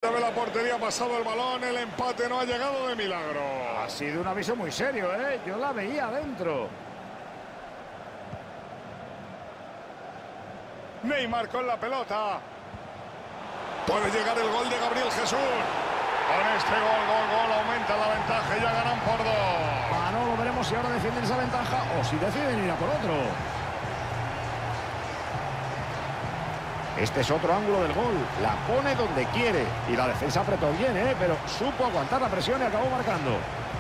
cerca de la portería ha pasado el balón. El empate no ha llegado de milagro. Ha sido un aviso muy serio, ¿eh? Yo la veía adentro. Neymar con la pelota. Puede llegar el gol de Gabriel Jesús. Con este gol, aumenta la ventaja y ya ganan por 2. Lo veremos si ahora defienden esa ventaja o si deciden ir a por otro. Este es otro ángulo del gol. La pone donde quiere. Y la defensa apretó bien, pero supo aguantar la presión y acabó marcando.